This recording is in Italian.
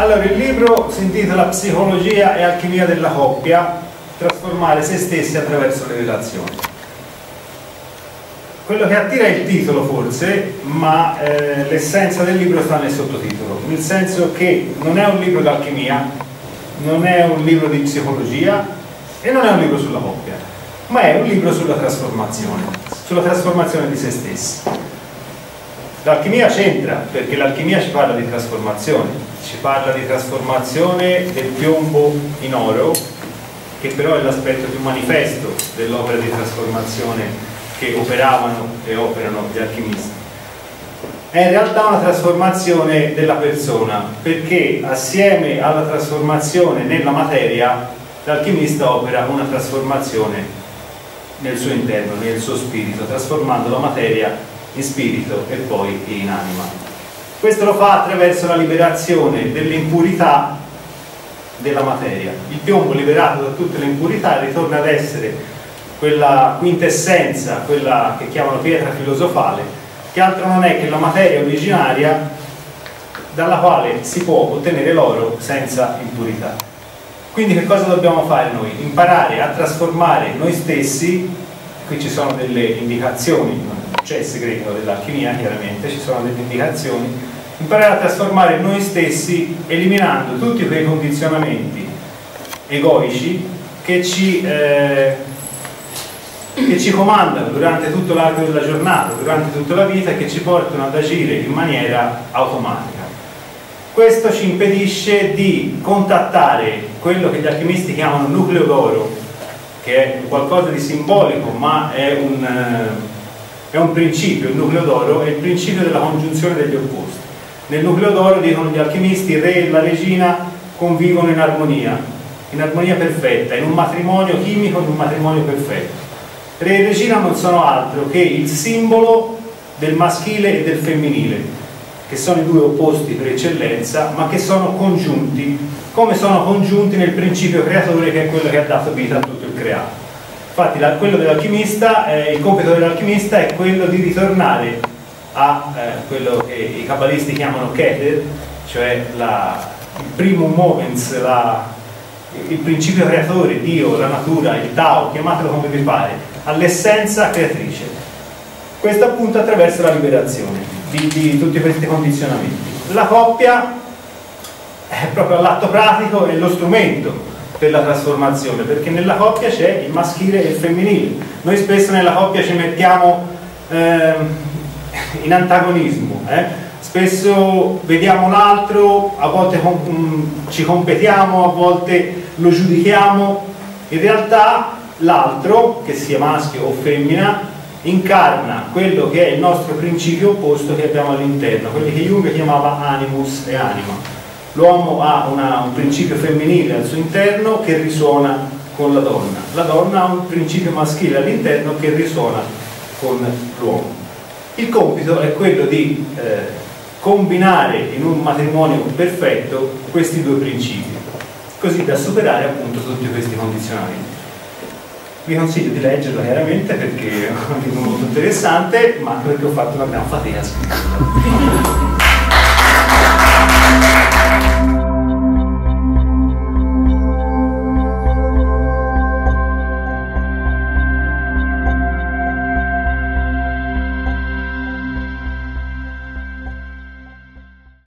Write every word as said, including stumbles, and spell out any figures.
Allora, il libro si intitola Psicologia e alchimia della coppia, trasformare se stessi attraverso le relazioni. Quello che attira è il titolo forse, ma eh, l'essenza del libro sta nel sottotitolo, nel senso che non è un libro d'alchimia, non è un libro di psicologia e non è un libro sulla coppia, ma è un libro sulla trasformazione, sulla trasformazione di se stessi. L'alchimia c'entra, perché l'alchimia ci parla di trasformazione, ci parla di trasformazione del piombo in oro, che però è l'aspetto più manifesto dell'opera di trasformazione che operavano e operano gli alchimisti. È in realtà una trasformazione della persona, perché assieme alla trasformazione nella materia, l'alchimista opera una trasformazione nel suo interno, nel suo spirito, trasformando la materia in spirito e poi in anima. Questo lo fa attraverso la liberazione delle impurità della materia. Il piombo liberato da tutte le impurità ritorna ad essere quella quintessenza, quella che chiamano pietra filosofale, che altro non è che la materia originaria dalla quale si può ottenere l'oro senza impurità. Quindi che cosa dobbiamo fare noi? Imparare a trasformare noi stessi. Qui ci sono delle indicazioni, non c'è il segreto dell'alchimia, chiaramente ci sono delle indicazioni. Imparare a trasformare noi stessi eliminando tutti quei condizionamenti egoici che ci, eh, che ci comandano durante tutto l'arco della giornata, durante tutta la vita, e che ci portano ad agire in maniera automatica. Questo ci impedisce di contattare quello che gli alchimisti chiamano nucleo d'oro, che è qualcosa di simbolico, ma è un, è un principio. Il nucleo d'oro è il principio della congiunzione degli opposti. Nel nucleo d'oro, dicono gli alchimisti, il re e la regina convivono in armonia, in armonia perfetta, in un matrimonio chimico, in un matrimonio perfetto. Re e regina non sono altro che il simbolo del maschile e del femminile, che sono i due opposti per eccellenza, ma che sono congiunti, come sono congiunti nel principio creatore, che è quello che ha dato vita a tutto il creato. Infatti la, quello dell'alchimista, eh, il compito dell'alchimista è quello di ritornare a eh, quello che i cabalisti chiamano Keter, cioè la, il primum movens, la, il principio creatore, Dio, la natura, il Tao, chiamatelo come vi pare, all'essenza creatrice. Questo appunto attraverso la liberazione di, di tutti questi condizionamenti. La coppia è proprio l'atto pratico e lo strumento per la trasformazione, perché nella coppia c'è il maschile e il femminile. Noi spesso nella coppia ci mettiamo eh, in antagonismo, eh? Spesso vediamo l'altro, a volte com ci competiamo, a volte lo giudichiamo. In realtà l'altro, che sia maschio o femmina, incarna quello che è il nostro principio opposto che abbiamo all'interno, quelli che Jung chiamava animus e anima. L'uomo ha una, un principio femminile al suo interno che risuona con la donna, la donna ha un principio maschile all'interno che risuona con l'uomo. Il compito è quello di eh, combinare in un matrimonio perfetto questi due principi, così da superare appunto tutti questi condizionamenti. Vi consiglio di leggerlo chiaramente, perché è un libro molto interessante, ma anche perché ho fatto una gran fatica a scriverlo.